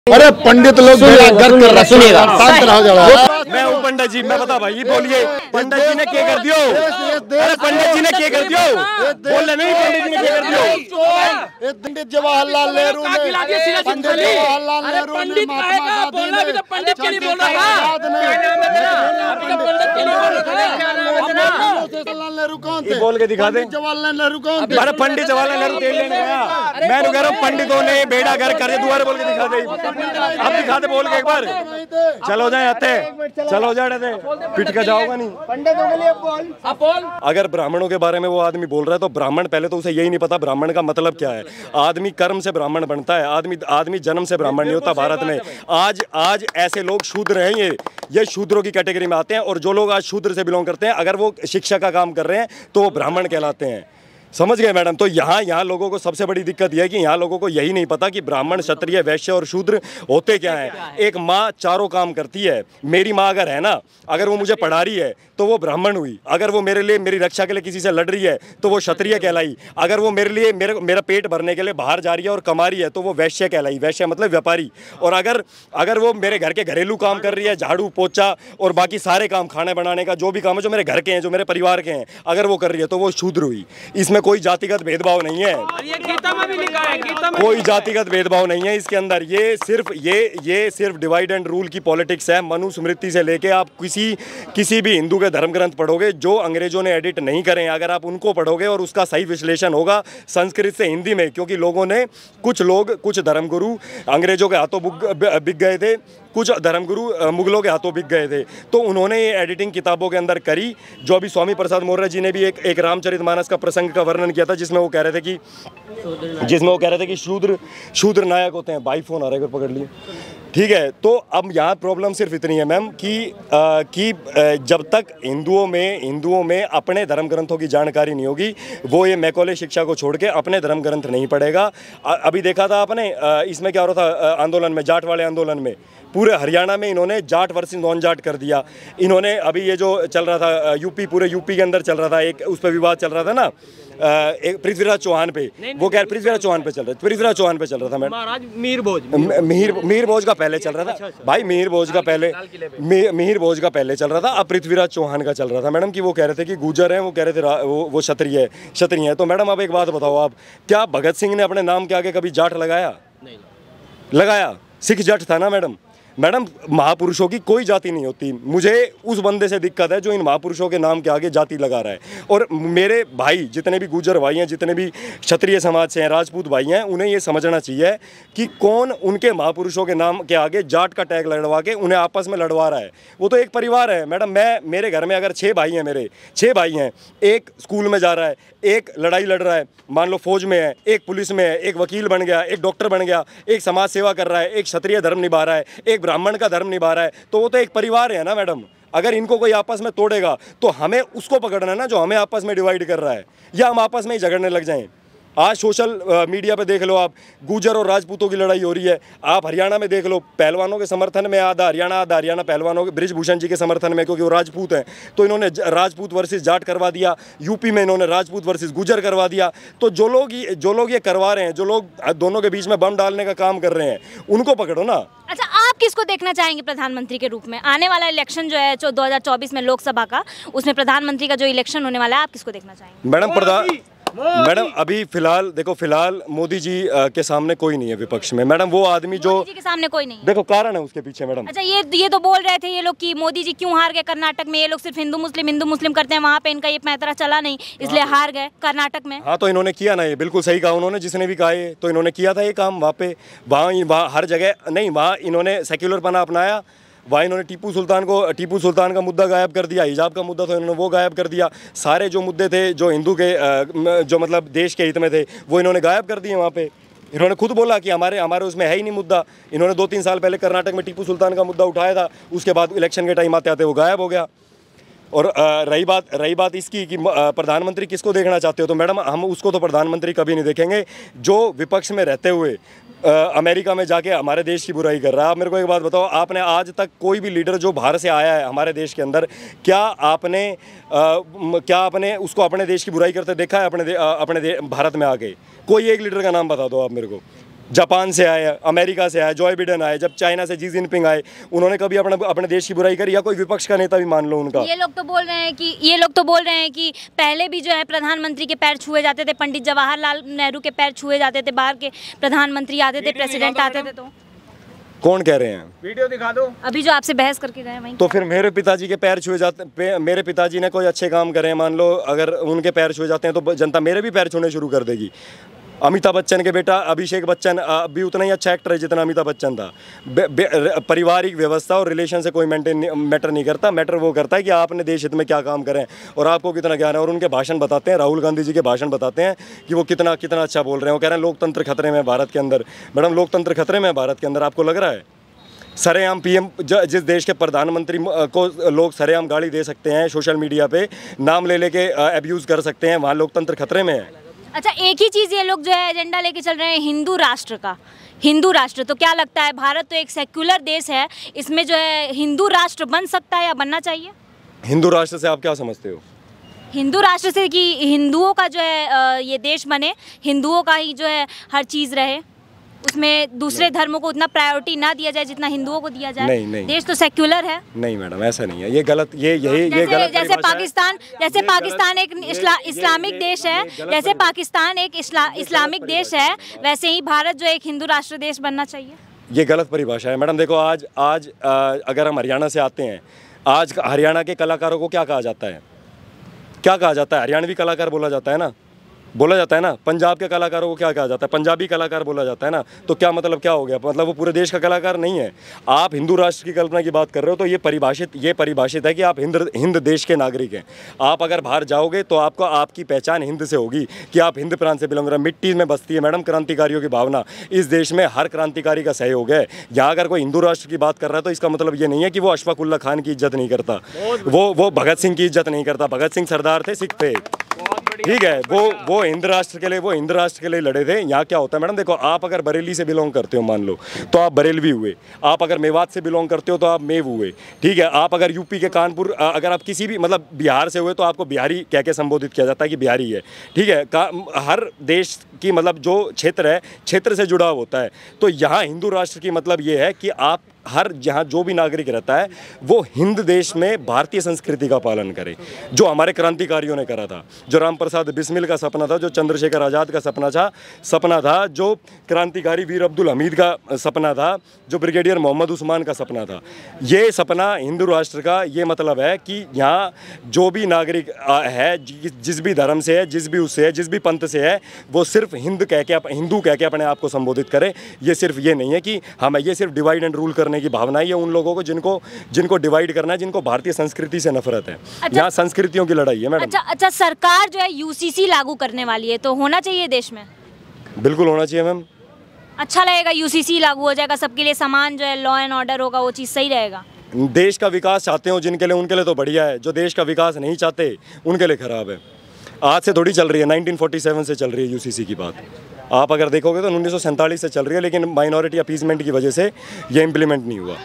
अरे पंडित लोग सुनिएगा, मैं हूँ पंडित जी, मैं बता भाई बोलिए पंडित जी ने क्या कर दियो? अरे पंडित जी ने क्या कर दियो? बोले नहीं पंडित जी ने क्या कर दियो? पंडित जवाहरलाल नेहरू ने पंडित जवाहरलाल नेहरू ने महात्मा गांधी ने पंडित के लिए बोल रहा जवाहरलाल नेहरू कौन थे? बोल के दिखा दे। जवाहरलाल नेहरू कौन थे? अरे पंडित जवाहरलाल नेहरू तेल लेने गया, मैं तो कह रहा हूँ पंडितों ने बेड़ा घर कर दिया। दोबारा बोल के दिखा दे, अब दिखा दे बोल के एक बार। चलो जाए आते, चलो जाए पिट का जाओगा नहीं। पंडितों के लिए बोल। अगर ब्राह्मणों के बारे में वो आदमी बोल रहा है तो ब्राह्मण, पहले तो उसे यही नहीं पता ब्राह्मण का मतलब क्या है। आदमी कर्म से ब्राह्मण बनता है, आदमी जन्म से ब्राह्मण नहीं होता भारत में। आज ऐसे लोग शूद्र हैं, ये शूद्रों की कैटेगरी में आते हैं। और जो लोग आज शूद्र से बिलोंग करते हैं, अगर वो शिक्षा का काम कर रहे हैं तो वो ब्राह्मण कहलाते हैं। समझ गए मैडम? तो यहाँ लोगों को सबसे बड़ी दिक्कत यह है कि यहाँ लोगों को यही नहीं पता कि ब्राह्मण, क्षत्रिय, वैश्य और शूद्र होते क्या हैं। एक माँ चारों काम करती है। मेरी माँ अगर है ना, अगर वो मुझे पढ़ा रही है तो वो ब्राह्मण हुई। अगर वो मेरे लिए, मेरी रक्षा के लिए किसी से लड़ रही है तो वो क्षत्रिय कहलाई। अगर वो मेरे लिए, मेरा पेट भरने के लिए बाहर जा रही है और कमा रही है तो वो वैश्य कहलाई। वैश्य मतलब व्यापारी। और अगर वो मेरे घर के घरेलू काम कर रही है, झाड़ू पोछा और बाकी सारे काम, खाने बनाने का जो भी काम है, जो मेरे घर के हैं, जो मेरे परिवार के हैं, अगर वो कर रही है तो वो शूद्र हुई। इसमें कोई जातिगत भेदभाव नहीं है, गीता में भी लिखा है, गीता में कोई जातिगत भेदभाव नहीं है इसके अंदर। ये सिर्फ डिवाइड एंड रूल की पॉलिटिक्स है। मनुस्मृति से लेके आप किसी भी हिंदू के धर्म ग्रंथ पढ़ोगे जो अंग्रेजों ने एडिट नहीं करे, अगर आप उनको पढ़ोगे और उसका सही विश्लेषण होगा संस्कृत से हिंदी में, क्योंकि कुछ धर्मगुरु अंग्रेजों के हाथों बिक गए थे, कुछ धर्मगुरु मुगलों के हाथों बिक गए थे, तो उन्होंने ये एडिटिंग किताबों के अंदर करी। जो अभी स्वामी प्रसाद मौर्य जी ने भी एक रामचरितमानस का प्रसंग का वर्णन किया था, जिसमें वो कह रहे थे कि शूद्र नायक होते हैं। भाई फोन आ रहा है, पकड़ लिए, ठीक है। तो अब यहाँ प्रॉब्लम सिर्फ इतनी है मैम कि जब तक हिंदुओं में अपने धर्म ग्रंथों की जानकारी नहीं होगी, वो ये मैकॉले शिक्षा को छोड़ के अपने धर्म ग्रंथ नहीं पढ़ेगा। अभी देखा था आपने, इसमें क्या हो रहा था आंदोलन में, जाट वाले आंदोलन में, पूरे हरियाणा में इन्होंने जाट वर्सेस नॉन जाट कर दिया। इन्होंने अभी ये जो चल रहा था पूरे यूपी के अंदर चल रहा था, एक उस पर विवाद चल रहा था ना, एक पृथ्वीराज चौहान पे, वो क्या पृथ्वीराज चौहान पे चल रहा था मैडम। महाराज मीर भोज का पहले चल रहा था भाई, मिहिर भोज का पहले चल रहा था। अब पृथ्वीराज चौहान का चल रहा था मैडम, कि वो कह रहे थे कि गुजर हैं, वो कह रहे थे वो क्षत्रिय है। तो मैडम अब एक बात बताओ आप, क्या भगत सिंह ने अपने नाम के आगे कभी जाट लगाया? नहीं लगाया। सिख जाट था ना मैडम। महापुरुषों की कोई जाति नहीं होती। मुझे उस बंदे से दिक्कत है जो इन महापुरुषों के नाम के आगे जाति लगा रहा है। और मेरे भाई जितने भी गुजर भाई हैं, जितने भी क्षत्रिय समाज से हैं, राजपूत भाई हैं, उन्हें ये समझना चाहिए कि कौन उनके महापुरुषों के नाम के आगे जाट का टैग लड़वा के उन्हें आपस में लड़वा रहा है। वो तो एक परिवार है मैडम। मेरे घर में अगर 6 भाई हैं, मेरे 6 भाई हैं, एक स्कूल में जा रहा है, एक लड़ाई लड़ रहा है, मान लो फौज में है, एक पुलिस में है, एक वकील बन गया, एक डॉक्टर बन गया, एक समाज सेवा कर रहा है, एक क्षत्रिय धर्म निभा रहा है, एक ब्राह्मण का धर्म निभा रहा है, तो वो तो एक परिवार है ना मैडम। अगर इनको कोई आपस में तोड़ेगा तो हमें उसको पकड़ना है ना, जो हमें आपस में डिवाइड कर रहा है, या हम आपस में ही झगड़ने लग जाएं। आज सोशल मीडिया पे देख लो आप, गुजर और राजपूतों की लड़ाई हो रही है। आप हरियाणा में देख लो, पहलवानों के समर्थन में आधा हरियाणा पहलवानों के, बृजभूषण जी के समर्थन में, क्योंकि वो राजपूत हैं, तो इन्होंने राजपूत वर्सेस जाट करवा दिया। यूपी में इन्होंने राजपूत वर्सेस गुजर करवा दिया। तो जो लोग ये करवा रहे हैं, जो लोग दोनों के बीच में बम डालने का काम कर रहे हैं, उनको पकड़ो ना। अच्छा, आप किसको देखना चाहेंगे प्रधानमंत्री के रूप में? आने वाला इलेक्शन जो है 2024 में लोकसभा का, उसमें प्रधानमंत्री का जो इलेक्शन होने वाला है, आप किसको देखना चाहेंगे? मैडम अभी फिलहाल मोदी जी के सामने कोई नहीं है विपक्ष में मैडम। वो आदमी जो मोदी जी के सामने कोई नहीं है। देखो कारण है उसके पीछे मैडम। अच्छा, ये तो बोल रहे थे ये लोग कि मोदी जी क्यों हार गए कर्नाटक में, ये लोग सिर्फ हिंदू मुस्लिम करते हैं, वहाँ पे इनका ये पैंतरा चला नहीं, इसलिए हार गए कर्नाटक में। हाँ, तो इन्होंने किया ना, ये बिल्कुल सही कहा उन्होंने, जिसने भी कहा ये, तो इन्होंने किया था ये काम वहाँ पे। वहाँ हर जगह नहीं, वहाँ इन्होंने सेक्युलरपना अपनाया। वहाँ इन्होंने टीपू सुल्तान का मुद्दा गायब कर दिया, हिजाब का मुद्दा था इन्होंने वो गायब कर दिया। सारे जो मुद्दे थे जो हिंदू के जो मतलब देश के हित में थे, वो इन्होंने गायब कर दिए। वहाँ पे इन्होंने खुद बोला कि हमारे उसमें है ही नहीं मुद्दा। इन्होंने 2-3 साल पहले कर्नाटक में टीपू सुल्तान का मुद्दा उठाया था, उसके बाद इलेक्शन के टाइम आते वो गायब हो गया। और रही बात इसकी कि प्रधानमंत्री किसको देखना चाहते हो, तो मैडम हम उसको तो प्रधानमंत्री कभी नहीं देखेंगे जो विपक्ष में रहते हुए अमेरिका में जाके हमारे देश की बुराई कर रहा है। आप मेरे को एक बात बताओ, आपने आज तक कोई भी लीडर जो बाहर से आया है हमारे देश के अंदर, क्या आपने उसको अपने देश की बुराई करते देखा है? भारत में आके कोई एक लीडर का नाम बता दो आप मेरे को। जापान से आए, अमेरिका से आए, जॉय बिडेन आए, जब चाइना से जी जिनपिंग आए, उन्होंने कभी अपने देश की बुराई करी? या कोई विपक्ष का नेता भी मान लो उनका। ये लोग तो बोल रहे हैं कि पहले भी जो है प्रधानमंत्री के पैर छुए जाते थे, पंडित जवाहरलाल नेहरू के पैर छुए जाते थे, बाहर के प्रधानमंत्री आते थे, प्रेसिडेंट आते थे। तो कौन कह रहे हैं? वीडियो दिखा दो। अभी जो आपसे बहस करके गए वहीं। तो फिर मेरे पिताजी के पैर छुए जाते, मेरे पिताजी ने कोई अच्छे काम करे, मान लो अगर उनके पैर छुए जाते हैं तो जनता मेरे भी पैर छूने शुरू कर देगी। अमिताभ बच्चन के बेटा अभिषेक बच्चन भी उतना ही अच्छा एक्टर है जितना अमिताभ बच्चन था। पारिवारिक व्यवस्था और रिलेशन से कोई मैटर नहीं करता। मैटर वो करता है कि आपने देश हित में क्या काम करें और आपको कितना ज्ञान है। और उनके भाषण बताते हैं, राहुल गांधी जी के भाषण बताते हैं कि वो कितना कितना अच्छा बोल रहे हैं। वो कह रहे हैं लोकतंत्र खतरे में है भारत के अंदर। मैडम, लोकतंत्र खतरे में है भारत के अंदर, आपको लग रहा है? सरेआम पीएम, जिस देश के प्रधानमंत्री को लोग सरेआम गाली दे सकते हैं, सोशल मीडिया पे नाम ले लेके अब्यूज़ कर सकते हैं, वहाँ लोकतंत्र खतरे में है। अच्छा, एक ही चीज़ ये लोग जो है एजेंडा लेके चल रहे हैं हिंदू राष्ट्र का। हिंदू राष्ट्र, तो क्या लगता है भारत तो एक सेक्युलर देश है, इसमें जो है हिंदू राष्ट्र बन सकता है या बनना चाहिए? हिंदू राष्ट्र से आप क्या समझते हो? हिंदू राष्ट्र से कि हिंदुओं का जो है ये देश बने, हिंदुओं का ही जो है हर चीज़ रहे, उसमें दूसरे धर्मों को उतना प्रायोरिटी ना दिया जाए जितना हिंदुओं को दिया जाए। नहीं। देश तो सेक्युलर है। नहीं मैडम, ऐसा नहीं है, ये गलत, ये गलत। जैसे पाकिस्तान एक इस्लामिक देश है, जैसे पाकिस्तान एक इस्लामिक देश है, वैसे ही भारत जो एक हिंदू राष्ट्र देश बनना चाहिए। ये गलत परिभाषा है मैडम। देखो आज अगर हम हरियाणा से आते हैं, आज हरियाणा के कलाकारों को क्या कहा जाता है? क्या कहा जाता है? हरियाणवी कलाकार बोला जाता है ना, बोला जाता है ना। पंजाब के कलाकारों को क्या कहा जाता है? पंजाबी कलाकार बोला जाता है ना। तो क्या मतलब, क्या हो गया? मतलब वो पूरे देश का कलाकार नहीं है। आप हिंदू राष्ट्र की कल्पना की बात कर रहे हो तो ये परिभाषित है कि आप हिंद देश के नागरिक हैं। आप अगर बाहर जाओगे तो आपको आपकी पहचान हिंद से होगी कि आप हिंद प्रांत से बिलोंग कर रहे हैं। मिट्टी में बसती है मैडम क्रांतिकारियों की भावना। इस देश में हर क्रांतिकारी का सहयोग है। यहाँ अगर कोई हिंदू राष्ट्र की बात कर रहा है तो इसका मतलब ये नहीं है कि वो अशफाक उल्ला खान की इज्जत नहीं करता, वो भगत सिंह की इज्जत नहीं करता। भगत सिंह सरदार थे, सिख थे, ठीक है। वो हिंद राष्ट्र के लिए लड़े थे। यहाँ क्या होता है मैडम, देखो आप अगर बरेली से बिलोंग करते हो मान लो तो आप बरेलवी हुए। आप अगर मेवात से बिलोंग करते हो तो आप मेव हुए, ठीक है। आप अगर यूपी के कानपुर, अगर आप किसी भी मतलब बिहार से हुए तो आपको बिहारी कह के संबोधित किया जाता है कि बिहारी है, ठीक है। हर देश की मतलब जो क्षेत्र है, क्षेत्र से जुड़ाव होता है। तो यहाँ हिंदू राष्ट्र की मतलब ये है कि आप हर जहाँ जो भी नागरिक रहता है वो हिंद देश में भारतीय संस्कृति का पालन करे, जो हमारे क्रांतिकारियों ने करा था, जो राम प्रसाद बिस्मिल का सपना था, जो चंद्रशेखर आज़ाद का सपना था, जो क्रांतिकारी वीर अब्दुल हमीद का सपना था, जो ब्रिगेडियर मोहम्मद उस्मान का सपना था। ये सपना हिंदू राष्ट्र का ये मतलब है कि यहाँ जो भी नागरिक है, जिस भी धर्म से है, जिस भी उससे है, जिस भी पंथ से है, वो सिर्फ हिंदू कह के अपने आप को संबोधित करे। ये सिर्फ ये नहीं है कि हम, ये सिर्फ डिवाइड एंड रूल की भावना है उन लोगों को जिनको डिवाइड करना है, जिनको भारतीय संस्कृति से नफरत है। अच्छा, यहाँ संस्कृतियों की लड़ाई है मैडम। अच्छा, सरकार जो है यूसीसी लागू करने वाली है, तो होना चाहिए देश में? बिल्कुल होना चाहिए मैम। अच्छा लगेगा, यूसीसी लागू हो जाएगा, सबके लिए समान जो है लॉ एंड ऑर्डर होगा, वो चीज़ सही रहेगा। देश का विकास चाहते हो जिनके लिए, उनके लिए तो बढ़िया है। जो देश का विकास नहीं चाहते उनके लिए खराब है। आज से थोड़ी चल रही है, 1947 से चल रही है यूसीसी की बात। आप अगर देखोगे तो 1947 से चल रही है, लेकिन माइनॉरिटी अपीजमेंट की वजह से ये इम्प्लीमेंट नहीं हुआ।